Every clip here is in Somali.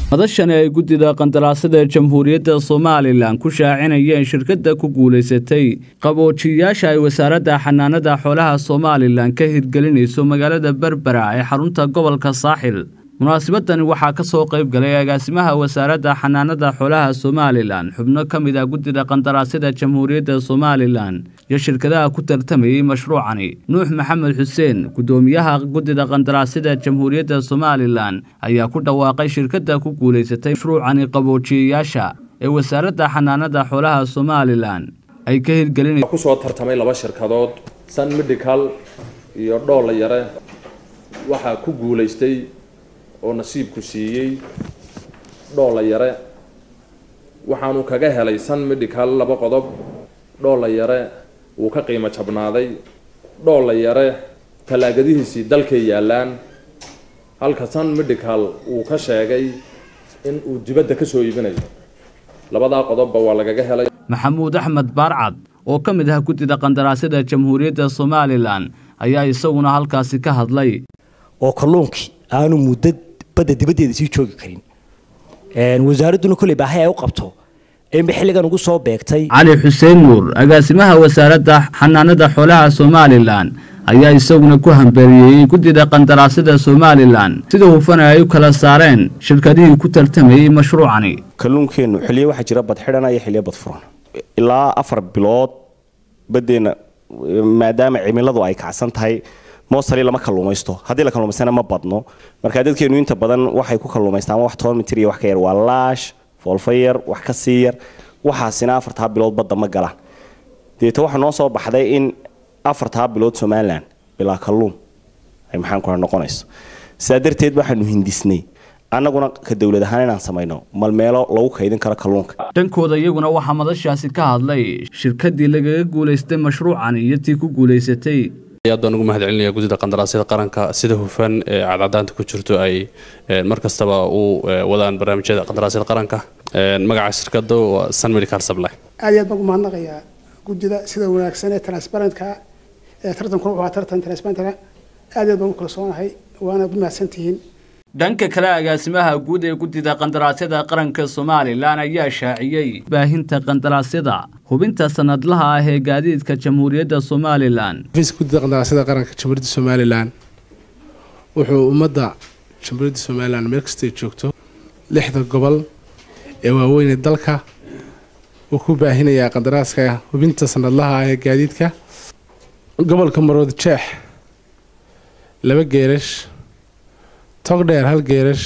madashan ay gudida qandaraasada Jamhuuriyadda Soomaaliland ku shaacinayeen shirkadda ku guuleysatay qaboojiyaasha ay wasaaradda xanaanada xoolaha Soomaaliland ka hirgelinayso magaalada Berbera ee xarunta gobolka Saaxil. munaasabadani waxaa ka soo qayb galay agaasimaha wasaaradda xanaanada xoolaha Soomaaliland, xubno ka mid ah gudida qandaraasada Jamhuuriyadda Soomaaliland iyo shirkadaha ku tartamayay mashruucani. Nuux Maxamed Xuseen, gudoomiyaha gudida qandaraasada Jamhuuriyadda Soomaaliland, ayaa ku dhawaaqay shirkadda ku guuleysatay mashruucani qaboojiyaasha ee wasaaradda xanaanada xoolaha Soomaaliland ay ka hirgelinayso. ku soo tartamay laba shirkadood, Sun Medical iyo Dhoola Yare, waxa ku guuleystay oo nasiibku siiyay Dhoola Yare. waxaanu kaga helay Sun Medical laba qodob. Dhoola Yare uu ka qiimo jabnaaday. Dhoola Yare talaagadihiisii dalkay yaalaan, halka Sun Medical uu ka sheegay in uu dibadda ka soo iibinayo. labadaa qodobba waa lagaga helay. Maxamuud Axmed Baarcad oo ka mid ah gudida qandaraasada Jamhuuriyadda Soomaaliland ayaa isaguna halkaasi ka hadlay. oo kalluunkii aanu muddo badda dibaddeeda sii joogi karin wasaaraduna kulli baahay ay u qabto in xilligan ugu soo beegtay. Cali Xuseen Nuur, agaasimaha wasaaradda xanaanada xoolaha Soomaaliland, ayaa isaguna ku hambalyeeyay gudida qandaraasada Soomaaliland sida hufan ay u kala saareen shirkadihii ku tartamayay mashruucani. kalluunkeenu xilliye waxa jira bad xidhan iyo xilliye bad furan ilaa 4 bilood badeena, maadaama cimiladu ay kacsan tahay moosali lama kalluumaysto. haddii la kalluumaysana ma badno, marka dadkeenu inta badan waxay ku kalluumaystaan wax 10 mitir iyo wax ka yar, waa laash foolfayar wax ka sii yar, waxaasina 4 bilood badda ma galaan. deeto waxa noo soo baxday in 4 bilood Soomaaliland bilaa kalluun ay maxaan ku noqonayso. sidaa darteed waxaanu hindisnay annaguna ka dawlad ahaan inaan samayno malmeelo lagu kaydin karo kalluunka. dhankooda iyaguna waxaa madashaasi ka hadlay shirkadii lagaga guuleystay mashruucani iyo tii ku guuleysatay. aad baan ugu mahadcelinayaa gudida qandaraasada qaranka sida hufan ee cadcadaanta ku jirto ay markastaba u wadaan barnaamijyada qandaraasada qaranka. magaca shirkadda waa Sun Medical Supply. aad iyo aad baan ugu mahadnaqayaa gudida sida wanaagsan ee transparentka ee tartankuna waa tartan transparent. aad iyo aad baan u kala soonahay, waana ku mahadsantihiin. dhanka kale, agaasimaha guud ee gudida qandaraasada qaranka Soomaaliland ayaa shaaciyay baahinta qandaraasyada hubinta sanadlaha ah ee gaadiidka Jamhuuriyadda Soomaaliland. gudida qandaraasada qaranka Jamhuuriyadda Soomaaliland wuxuu ummadda Jamhuuriyadda Soomaaliland meel kasta ay joogto 6 gobol ee waaweyn ee dalka uu ku baahinayaa qandaraaska hubinta sanadlaha ah ee gaadiidka. gobolka Maroodi Jeex 2 geerash, Togdheer 1 geerash,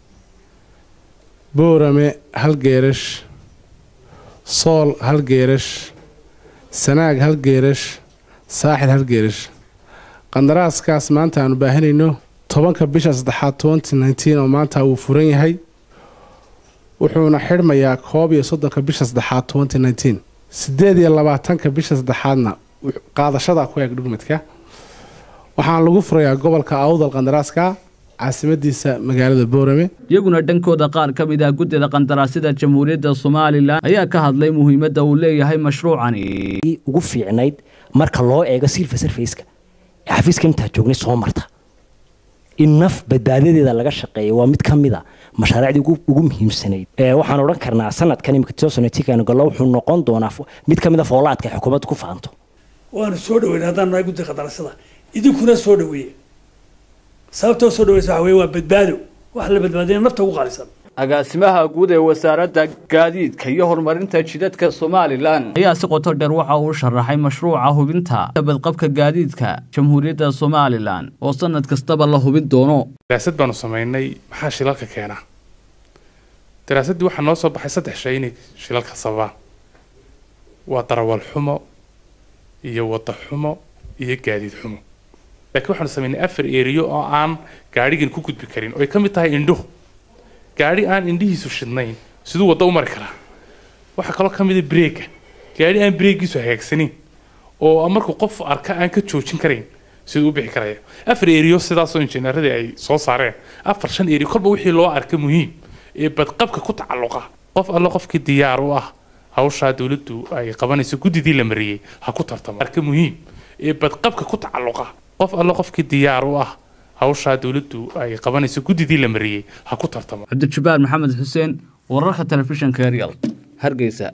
Boorame 1 geerash, Sool 1 geerash, Sanaag 1 geerash, Saaxil 1 geerash. qandaraaskaas maanta aanu baahinayno 10 bisha 3 2019 oo maanta uu furan yahay, wuxuuna xidhmayaa 31 bisha 3 2019. 28 bisha 3na qaadashada ku eeg dhugmadka waxaan lagu furayaa gobolka Awdal qandaraaska caasimadiisa magaalada Boorame. iyaguna dhankooda qaar ka mid ah gudida qandaraasada Jamhuuriyadda Soomaaliland ayaa ka hadlay muhiimadda uu leeyahay mashruucani. ugu fiicnayd marka loo eego silfa surface-ka xafiiska inta joognay soo marta in naf badbaadadeeda laga shaqeeyo waa mid ka mid ah mashaariicda ugu muhiimsanayd. waxaan oran karnaa sanadkan imika toosanatika galo wuxuu noqon doonaa mid ka mid ah foolaadka xukuumadda ku faanto. waana soo dhaweynaa haddaan nahay gudida qandaraasada, idinkuna soo dhaweeye. sababtoo soo dhaweysa waxa weeye waa badbaado, wax la badbaadina nafta ugu qaalisan. agaasimaha guud ee wasaaradda gaadiidka iyo horumarinta jidadka Soomaaliland ayaa si qoto dheer waxa uu sharaxay mashruuca hubinta badqabka gaadiidka Jamhuuriyadda Soomaaliland oo sanad kastaba la hubin doono. daraasad baanu sameynay maxaa shilalka keena. daraasadii waxaa noo soo baxay 3 shay inay shilalka sababaan. waa darawal xumo iyo wada xumo iyo gaadiid xumo. laakiin waxaanu sameynay 4 area oo aan gaarigan ku gudbi karin oo ay ka mid tahay indho. gaari aan indhihiisu shidnayn sidoo wada u mari kara. waxa kale oo ka mid ah break. gaari aan breakiisu hagaagsanin oo markuu qof arka aan ka joojin karin sidoo u bixi karaya. 4 area sidaas oo injineerada ay soo saareen. 4-5 area kolba wixii loo arka muhiim ee badqabka ku tacalluqa. qof alla qofkii diyaar u ah hawsha dawladdu ay qabanayso gudidii la mariyay ha ku tartamo. arka muhiim ee badqabka ku tacalluqa. qof alla qofkii diyaar u ah hawshaa dowladdu ay qabanayso guddidii la mariyey ha ku tartamo. cabdijabbaar maxamed xuseen wararka telefishinka Real Hargeysa.